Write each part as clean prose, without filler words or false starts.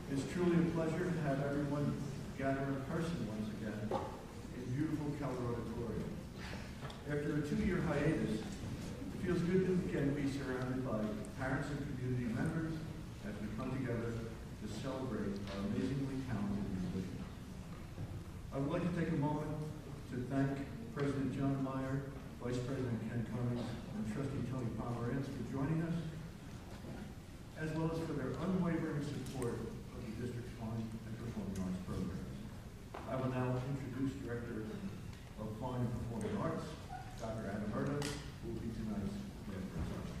It's truly a pleasure to have everyone gather in person once again in beautiful Keller Auditorium. After a 2-year hiatus, it feels good to again be surrounded by parents and community members as we come together to celebrate our amazingly talented musicians. I would like to take a moment to thank President John Meyer, Vice President Ken Cummings, and Trustee Tony Pomerantz for joining us, as well as for their unwavering support of the district's fine and performing arts programs. I will now introduce Director of Fine and Performing Arts, Dr. Adam Murdo, who will be tonight's guest presenter.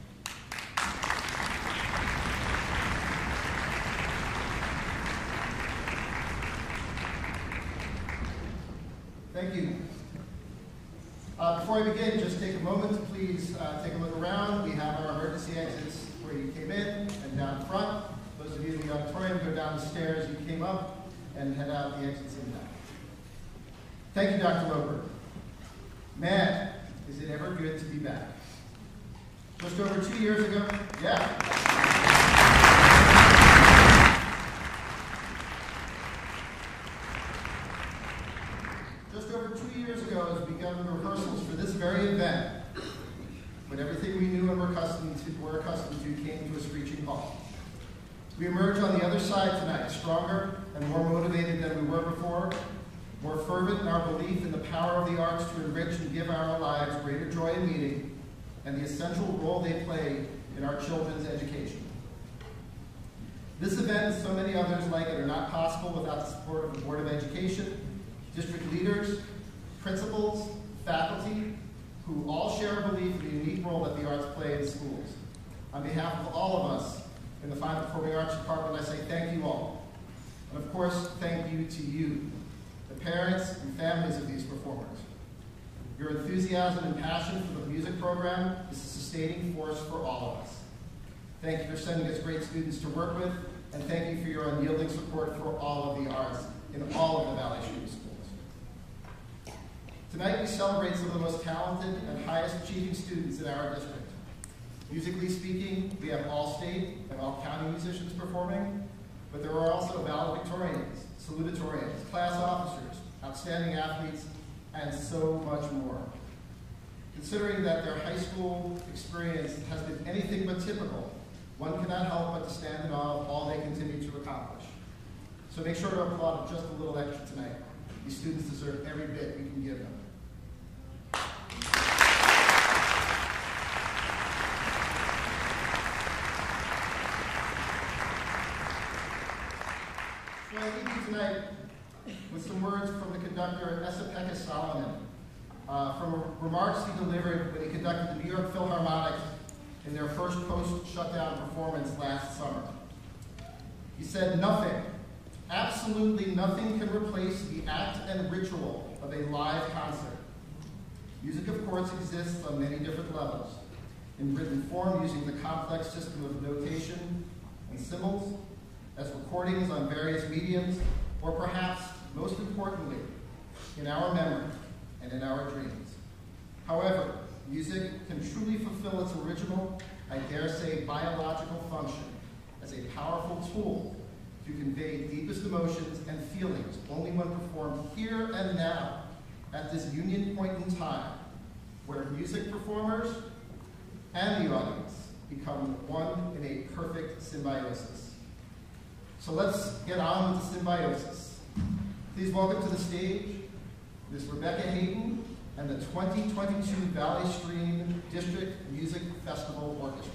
Thank you. Before I begin, just take a moment to please take a look around. We have our emergency exits where you came in and down front. Those of you in the auditorium, go down the stairs you came up and head out the exits in back. Thank you, Dr. Roper. Man, is it ever good to be back. Just over 2 years ago, Just over 2 years ago, as we began the rehearsals for this very event, when everything we knew and were accustomed to came to a screeching halt. We emerge on the other side tonight, stronger and more motivated than we were before, more fervent in our belief in the power of the arts to enrich and give our lives greater joy and meaning, and the essential role they play in our children's education. This event and so many others like it are not possible without the support of the Board of Education, district leaders, principals, faculty, who all share a belief in the unique role that the arts play in schools. On behalf of all of us in the Fine and Performing Arts Department, I say thank you all. And of course, thank you to you, the parents and families of these performers. Your enthusiasm and passion for the music program is a sustaining force for all of us. Thank you for sending us great students to work with, and thank you for your unyielding support for all of the arts in all of the Valley Stream schools. Tonight we celebrate some of the most talented and highest achieving students in our district. Musically speaking, we have all state and all county musicians performing, but there are also valedictorians, salutatorians, class officers, outstanding athletes, and so much more. Considering that their high school experience has been anything but typical, one cannot help but to stand in awe of all they continue to accomplish. So make sure to applaud just a little extra tonight. These students deserve every bit we can give them. So I leave you tonight with some words from the conductor Esa-Pekka Salonen, from remarks he delivered when he conducted the New York Philharmonic in their first post-shutdown performance last summer. He said, "Nothing, absolutely nothing can replace the act and ritual of a live concert. Music, of course, exists on many different levels, in written form using the complex system of notation and symbols, as recordings on various mediums, or perhaps, most importantly, in our memory and in our dreams. However, music can truly fulfill its original, I dare say, biological function as a powerful tool to convey deepest emotions and feelings only when performed here and now at this union point in time where music performers and the audience become one in a perfect symbiosis." So let's get on with the symbiosis. Please welcome to the stage Ms. Rebecca Hayden and the 2022 Valley Stream District Music Festival Orchestra.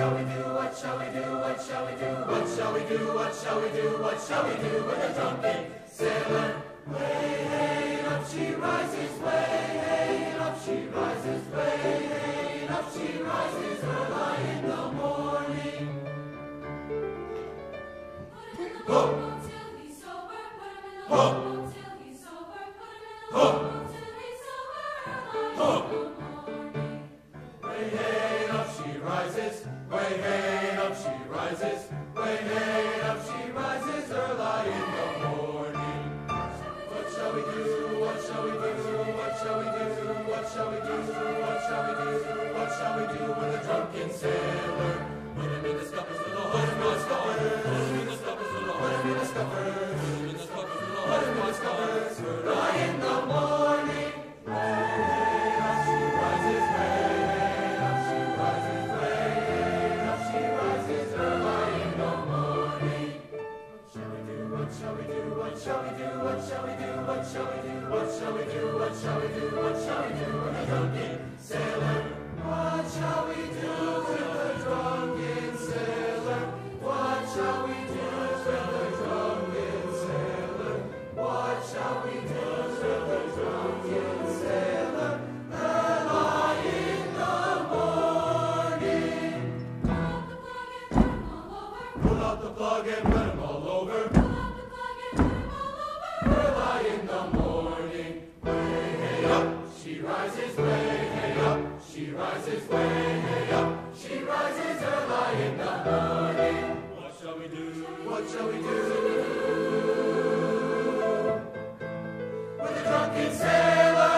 shall we do? What shall we do? What shall we do? What shall we do? What shall we do? What shall we do with a drunken sailor? Way, hey, up she rises, way, hey, up she rises, way, hey, up she rises early in the morning. Put him in the boat till he's sober. Put him in the boat till he's sober. Put him in the boat till he's sober. Early in the morning. Way, hey, up she rises, way, hey, up she rises, way, hey, up she rises early in the morning. What shall we do? What shall we do? What shall we do? What shall we do? What shall we do? What shall we do with a drunken sailor? Put him in the scuppers with a hood and a scupper. Put him in the scuppers with a hood and a scupper. Put him in the scuppers with a hood and a scupper. Early in the morning. Way, hey, up she rises, way, hey, up she rises, way, hey, up she rises early in the morning. What shall we do? What shall we do? What shall we do? What shall we do? What shall we do? What shall we do? What shall we do with a drunken sailor? What shall we do with a drunken sailor? What shall we do with a drunken sailor? What shall we do with a drunken sailor? Early in the morning. Pull out the plug and put him all over. Pull out the plug and put him all over. Pull out the plug and put him all over. Early in the morning. Way, hey, up, she rises, way, hey, up, she rises, way, hey, up, she rises early in the morning. What shall we do? What shall we do? With a drunken sailor.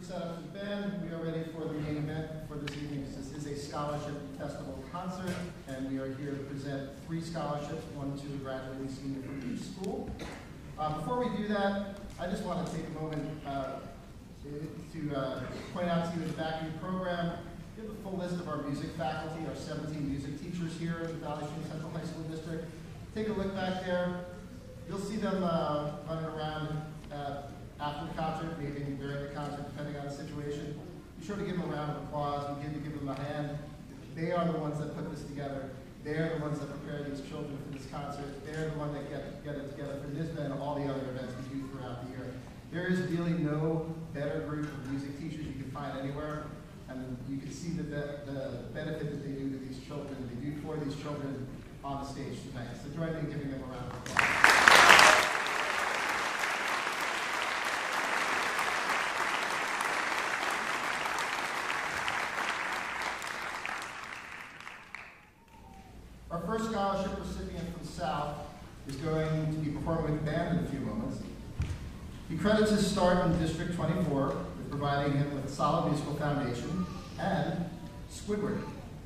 set up the band. We are ready for the main event for this evening. This is a scholarship festival concert, and we are here to present 3 scholarships, one to a graduating senior from each school. Before we do that, I just want to take a moment to point out to you in the back of your program, we have a full list of our music faculty, our 17 music teachers here in the Valley Stream Central High School District. Take a look back there. You'll see them running around after the concert, maybe during the concert, depending on the situation. Be sure to give them a round of applause. We give them a hand. They are the ones that put this together. They're the ones that prepare these children for this concert. They're the ones that get it together for NISBA and all the other events we do throughout the year. There is really no better group of music teachers you can find anywhere. And you can see that the benefit that they do to these children, they do for these children on the stage tonight. So join me in giving them a round of applause. Our first scholarship recipient from South is going to be performing with the band in a few moments. He credits his start in District 24 with providing him with a solid musical foundation and Squidward,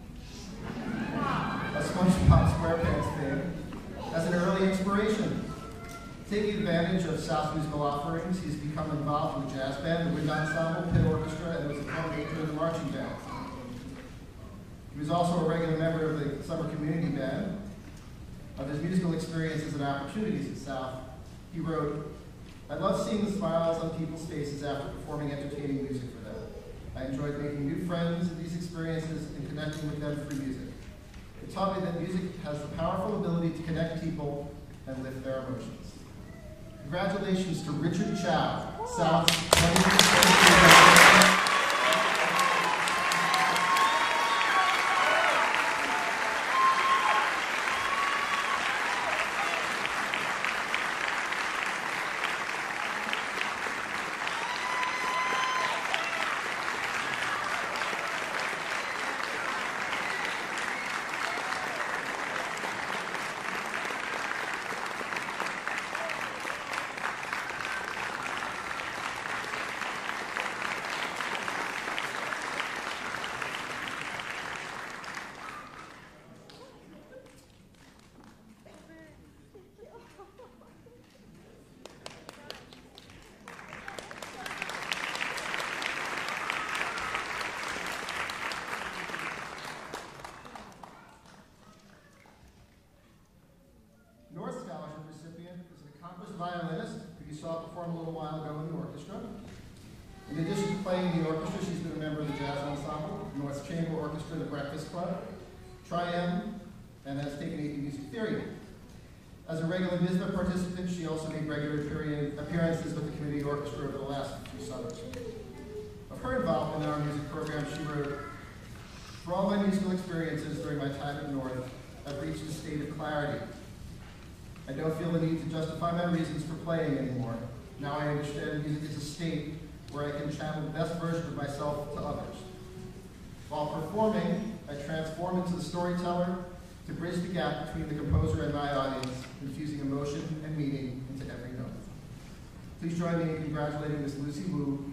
a SpongeBob SquarePants fame, as an early inspiration. Taking advantage of South's musical offerings, he's become involved with the jazz band, the wind ensemble, pit orchestra, and was a co-major in the marching band. He was also a regular member of the summer community band. Of his musical experiences and opportunities at South, he wrote, "I love seeing the smiles on people's faces after performing entertaining music for them. I enjoyed making new friends in these experiences and connecting with them through music. It taught me that music has the powerful ability to connect people and lift their emotions." Congratulations to Richard Chow, South's 2023. Violinist, who you saw perform a little while ago in the orchestra. In addition to playing in the orchestra, she's been a member of the jazz ensemble, North Chamber Orchestra, the Breakfast Club, Tri-M, and has taken AP Music Theory. As a regular NISBA participant, she also made regular appearances with the community orchestra over the last few summers. Of her involvement in our music program, she wrote, "For all my musical experiences during my time at North, I've reached a state of clarity. I don't feel the need to justify my reasons for playing anymore. Now I understand music is a state where I can channel the best version of myself to others. While performing, I transform into the storyteller to bridge the gap between the composer and my audience, infusing emotion and meaning into every note." Please join me in congratulating Miss Lucy Wu.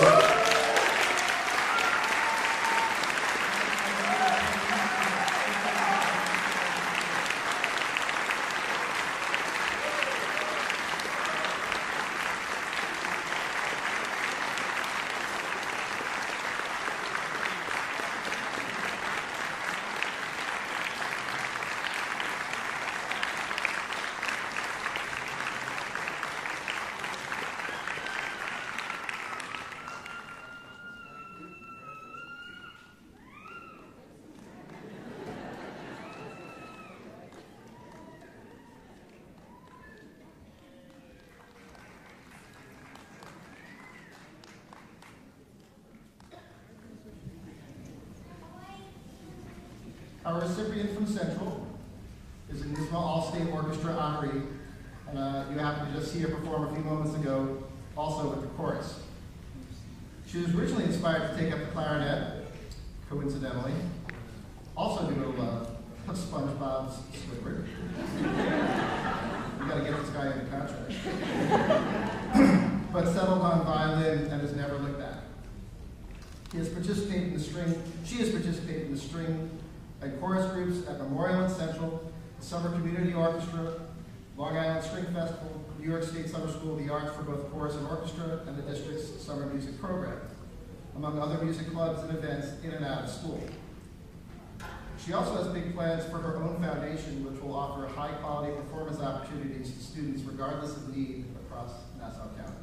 Our recipient from Central is a NISBA All-State Orchestra honoree, and you happened to just see her perform a few moments ago, also with the chorus. She was originally inspired to take up the clarinet, coincidentally, also due to love of SpongeBob's Squidward. We got to get this guy in the contract. But settled on violin and has never looked back. She has participated in the string and chorus groups at Memorial and Central, the Summer Community Orchestra, Long Island String Festival, New York State Summer School of the Arts for both chorus and orchestra, and the district's summer music program, among other music clubs and events in and out of school. She also has big plans for her own foundation, which will offer high-quality performance opportunities to students regardless of need across Nassau County.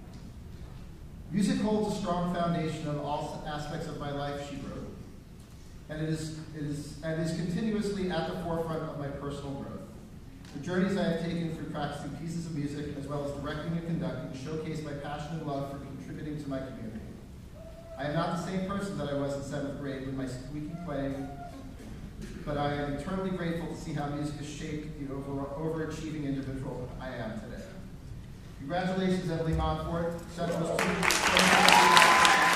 Music holds a strong foundation on all aspects of my life, she wrote, and it is continuously at the forefront of my personal growth. The journeys I have taken through practicing pieces of music, as well as directing and conducting, showcase my passion and love for contributing to my community. I am not the same person that I was in 7th grade with my squeaky playing, but I am eternally grateful to see how music has shaped the overachieving individual I am today. Congratulations, Emily Montfort, Central Student.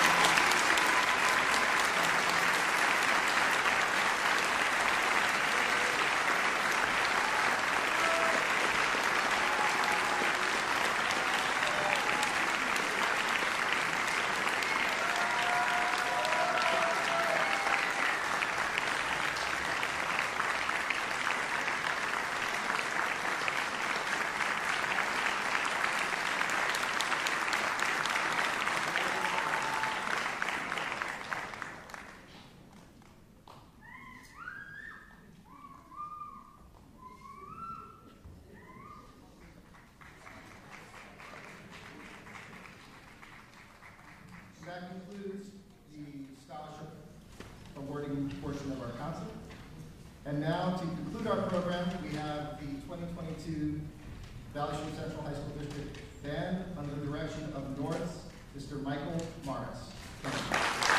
That concludes the scholarship awarding portion of our concert. And now, to conclude our program, we have the 2022 Valley Stream Central High School District Band under the direction of North's Mr. Michael Morris. Thank you.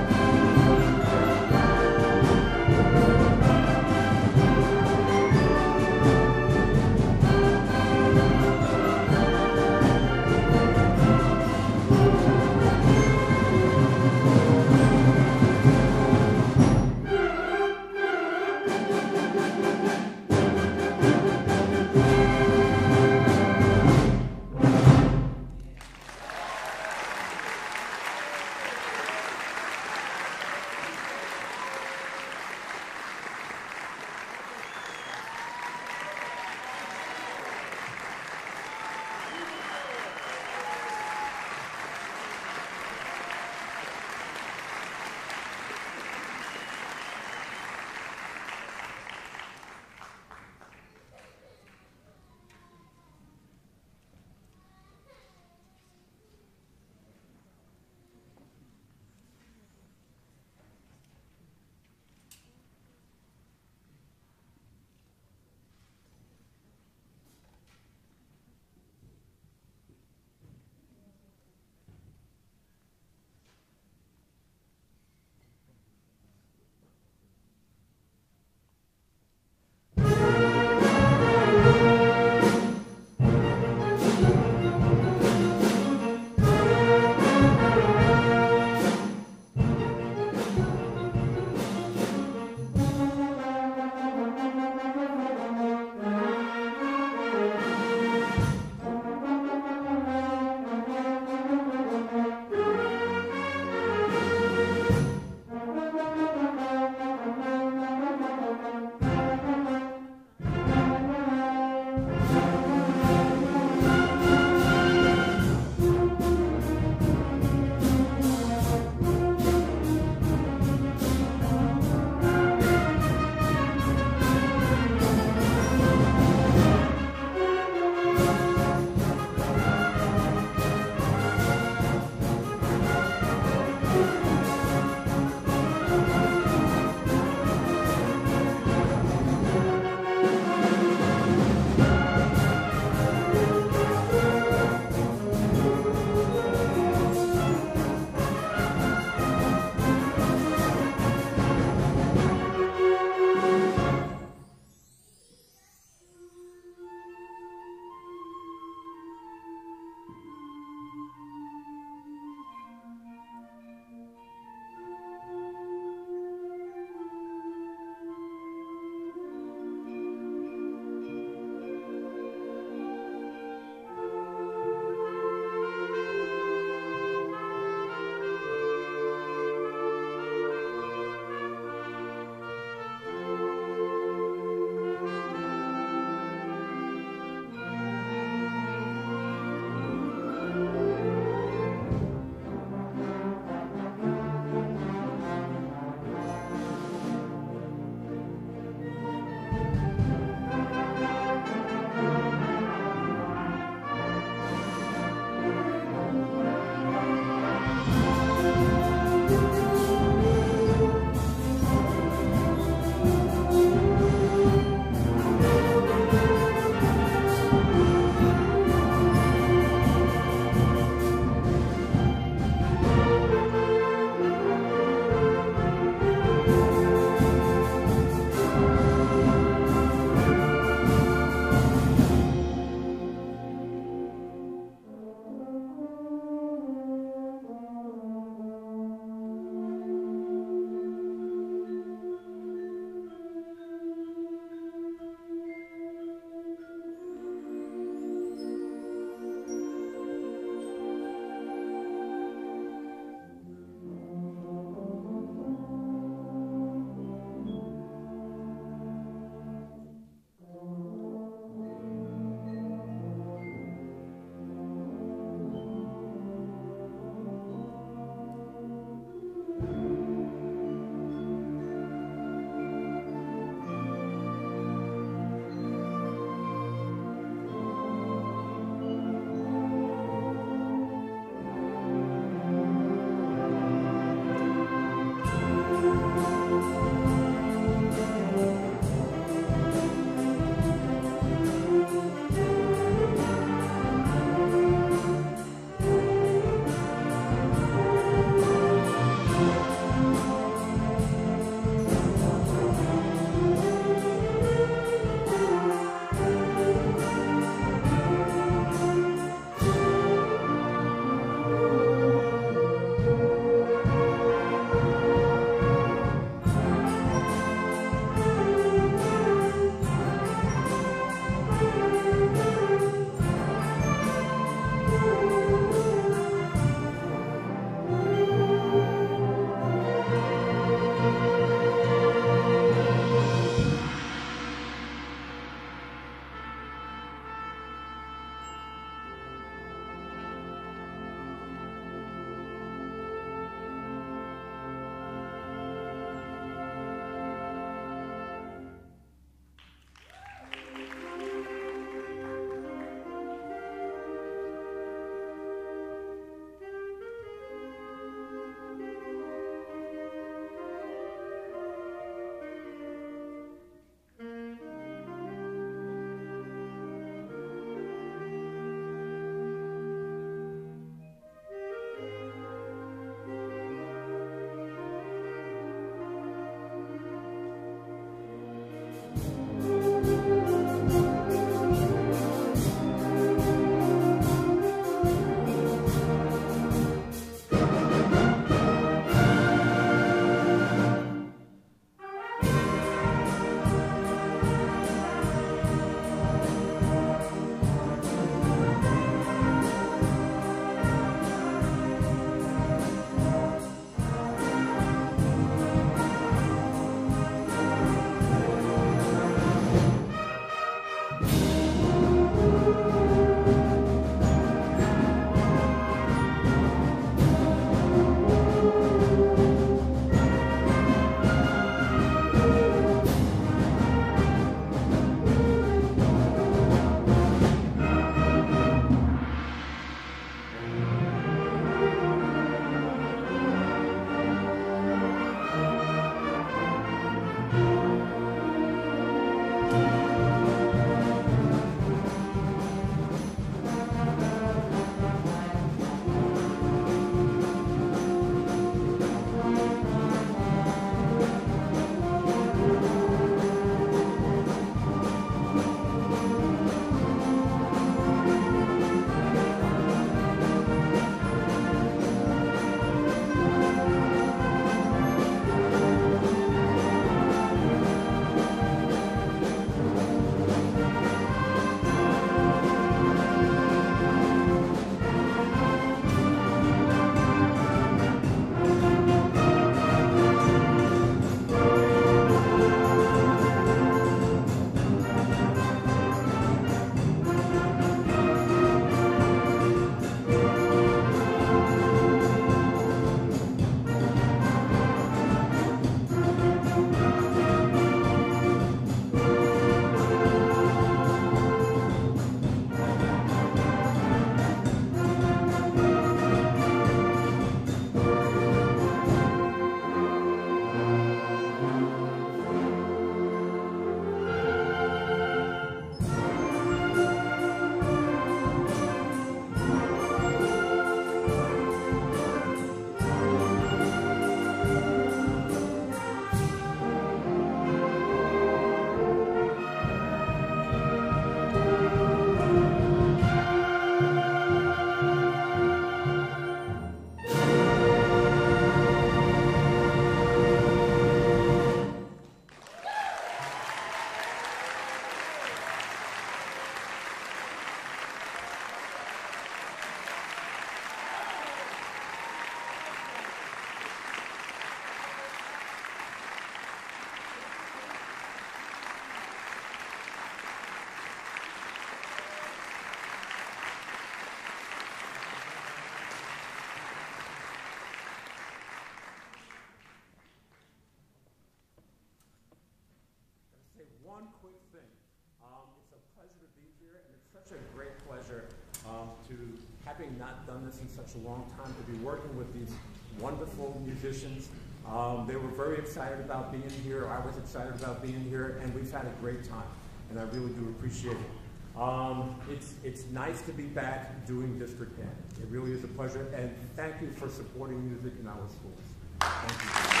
having not done this in such a long time, to be working with these wonderful musicians. They were very excited about being here. I was excited about being here, and we've had a great time, and I really do appreciate it. It's nice to be back doing district band. It really is a pleasure, and thank you for supporting music in our schools. Thank you.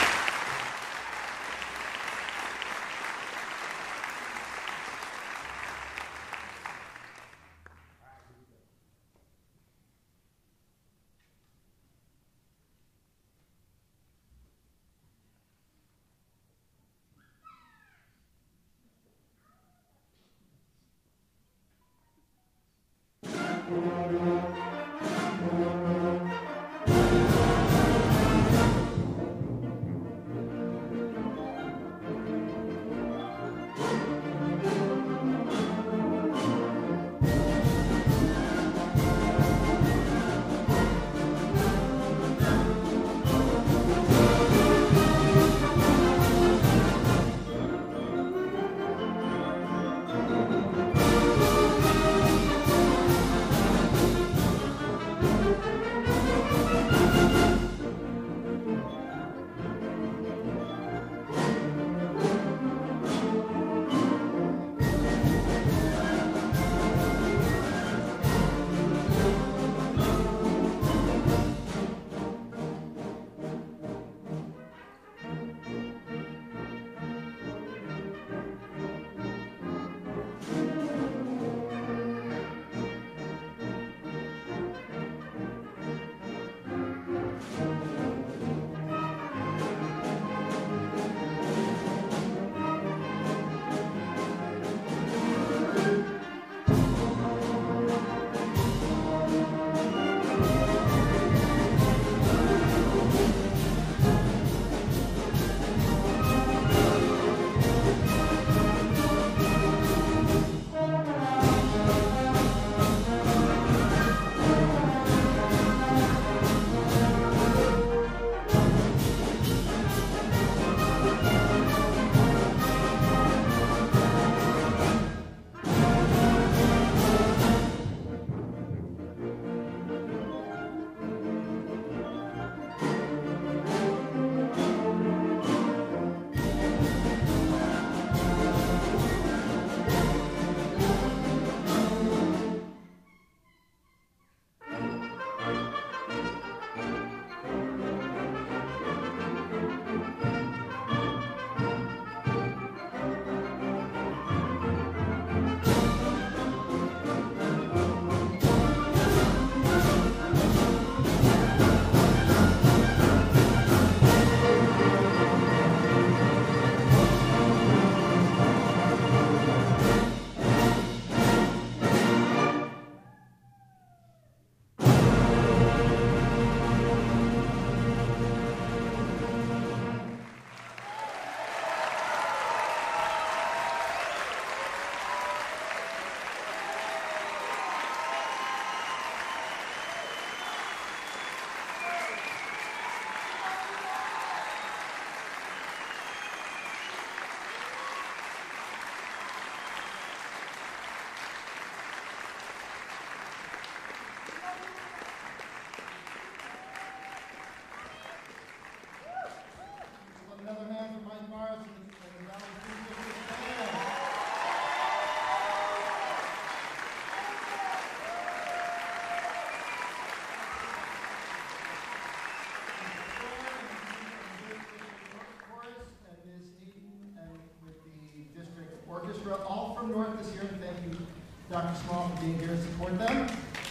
Orchestra, all from North this year, and thank you, Dr. Small, for being here to support them.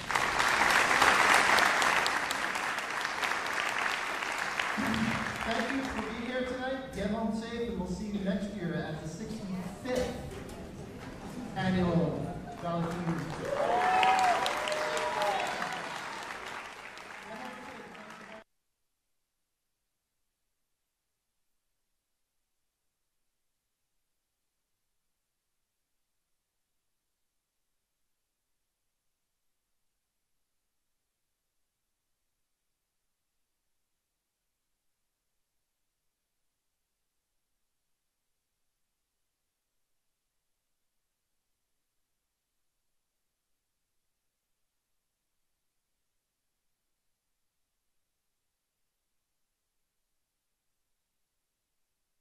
Thank you for being here tonight. Get home safe, and we'll see you next year at the 65th Annual Valley Community.